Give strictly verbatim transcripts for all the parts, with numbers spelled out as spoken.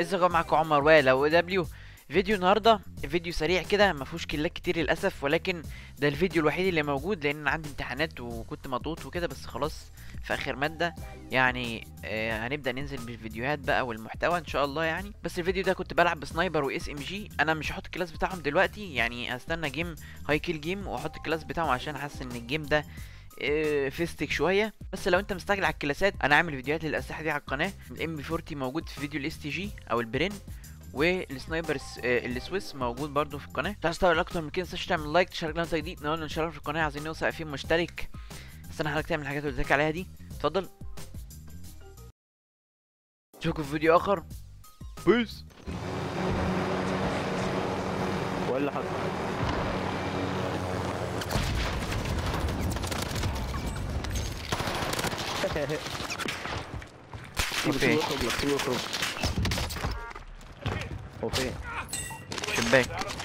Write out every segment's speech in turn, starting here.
ازيكم؟ معاكم عمر وائل او دبليو. فيديو النهارده فيديو سريع كده، ما فيهوش كيلات كتير للاسف، ولكن ده الفيديو الوحيد اللي موجود لان عندي امتحانات وكنت مضغوط وكده، بس خلاص في اخر ماده يعني. آه هنبدا ننزل بالفيديوهات بقى والمحتوى ان شاء الله يعني. بس الفيديو ده كنت بلعب بسنايبر واس ام جي. انا مش هحط الكلاس بتاعهم دلوقتي، يعني هستنى جيم هاي كيل جيم واحط الكلاس بتاعهم، عشان حاسس ان الجيم ده آه، فيستك شويه. بس لو انت مستعجل على الكلاسات، انا عامل فيديوهات للاسلحه دي على القناه. الام بي أربعين موجود في فيديو الاس تي جي او البرين، والسنايبر الس- آه، السويس موجود برضو في القناه. لو عايز تعمل اكتر من كده متنساش تعمل لايك، تشارك لنا جديد، نقول نشرف في القناه، عايزين نوصل ألفين مشترك. استنى حضرتك تعمل الحاجات اللي قلت لك عليها دي. اتفضل، اشوفكم في فيديو اخر. بيس. ولا حصل؟ اوكي. اوكي شباك.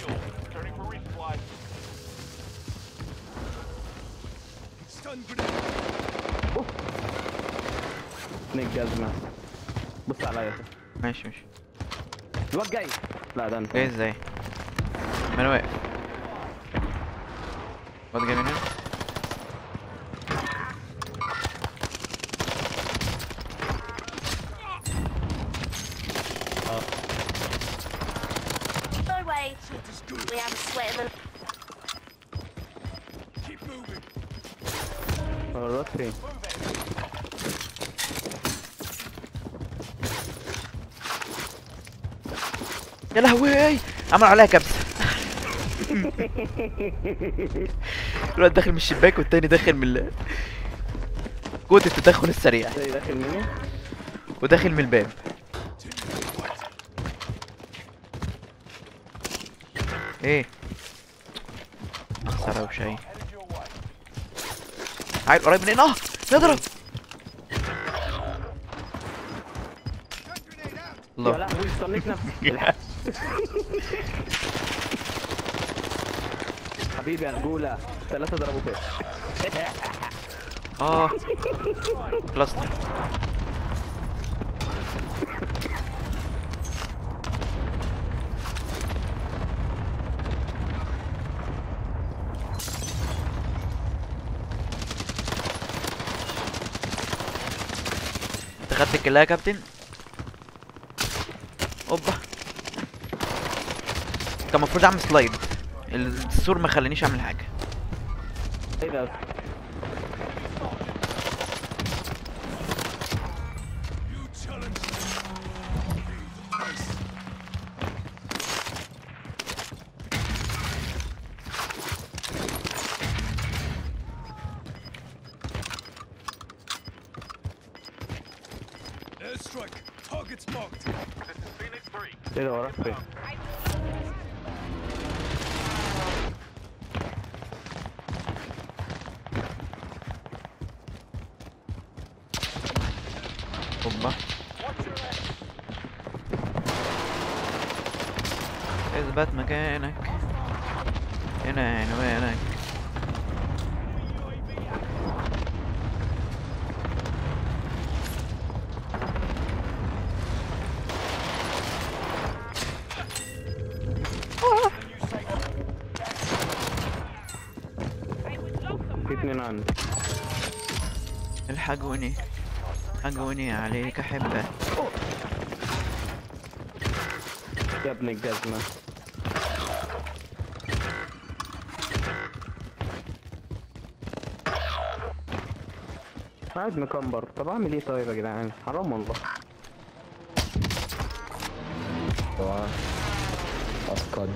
اتنين جزمة. بص عليا. ماشي ماشي. الواد جاي. لا ده انت. جاي ازاي؟ ما انا واقف. واد جاي من هنا. No way. We have a sweat in the هو الواد فين؟ يا لهوي، عمل عليها كبسه. الواد داخل من الشباك والتاني داخل من ال- قوة التدخل السريع، زي داخل مني. وداخل من الباب. ايه خسارة وشاي. عيل قريب مننا. اه نضرب. يا الله. لهوي استنيك نفسك. حبيبي يا رجولة، ثلاثة ضربوا فيك. اه كلاستر. انت خدت الكلاية يا كابتن؟ اوبا، كان المفروض اعمل سلايد، السور ما خلانيش اعمل حاجة. ايه ده؟ Airstrike. Targets marked. This is Phoenix three. ايه ده وراك فين؟ اوبا، اثبت مكانك، هنا عنوانك. في اتنين عندي. الحقوني، حقوني عليك احبه. يا ابن الجزمة. قاعد مكمبر. طب اعمل ايه طيب يا جدعان؟ حرام والله. طبعا أفقد.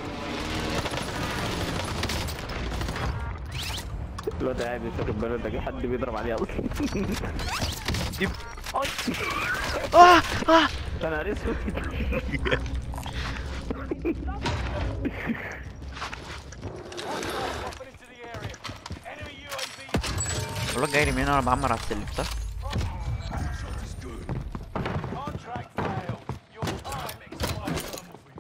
الواد قاعد مش واخد باله، ده جه حد بيضرب عليه اصلا. دي اه اه انا اسود. Dropping into the area. Enemy U A V. والله جاي لي من هنا وانا بعمر على السلم، صح؟ Shot is good. Contract failed. Your time expired.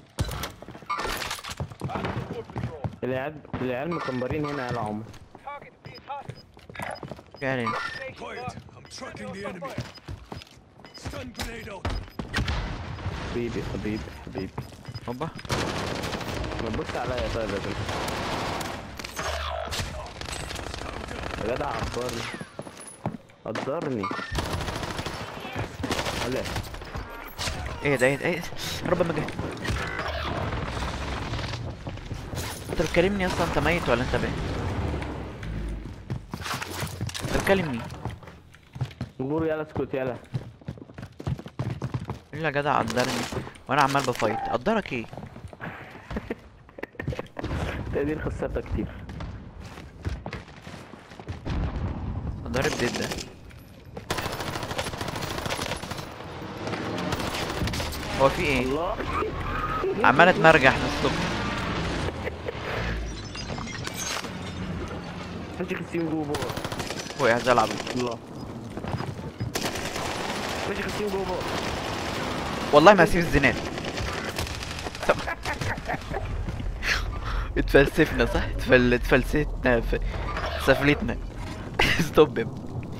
Back to foot patrol. العيال العيال مكمبرين هنا يا عمر. Target being hostile. جاي لي. Quiet. I'm tracking the enemy. Stun grenade out. حبيبي حبيبي حبيبي. هوبا. ما تبص عليا طيب يا بنت. يا جدع عبرني قدرني. ولا ايه ده ايه ده ايه ده؟ رب ما جه. انت بتكلمني اصلا؟ انت ميت ولا انت باين؟ انت بتكلم مين؟ نقول يلا اسكت يلا. الا جدع قدرني وانا عمال بفايت. قدرك ايه؟ تقدير خسرتها كتير. قدر الديد ده. هو في ايه؟ الله. عمال اتمرجح للصبح. ماشي خسيم جوه. وقع زي العبيط. الله. ماشي خسيم جوه. والله ما هسيب الزناد. طب. اتفلسفنا صح؟ اتفل... اتفلستنا ف... سفلتنا. ستوب. اه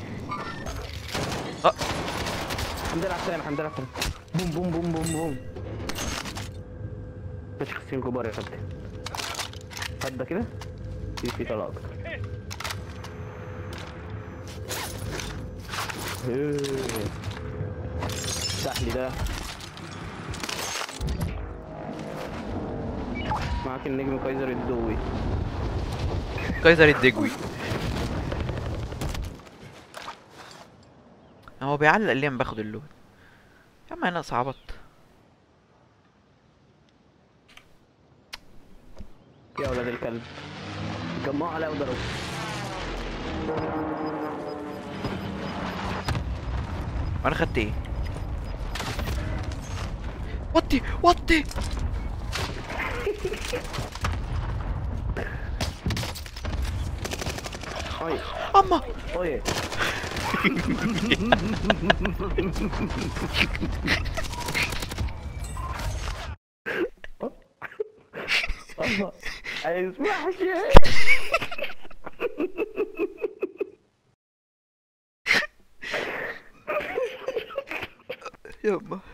الحمد لله على السلامة الحمد لله على السلامة. بوم بوم بوم بوم بوم. ماشي خسيم كبار يا خدي. هدا كده. في في طلع اكتر. سحلي ده. معاك النجم كايزر الدوي. كايزر الدجوي. هو بيعلق ليه؟ باخد اللود يا عم. انا صعبت. يا ولاد الكلب جمعوا عليا وضربوا. وانا خدت ايه؟ وطي وطي. اي اما اي الله اسمع شيء. يما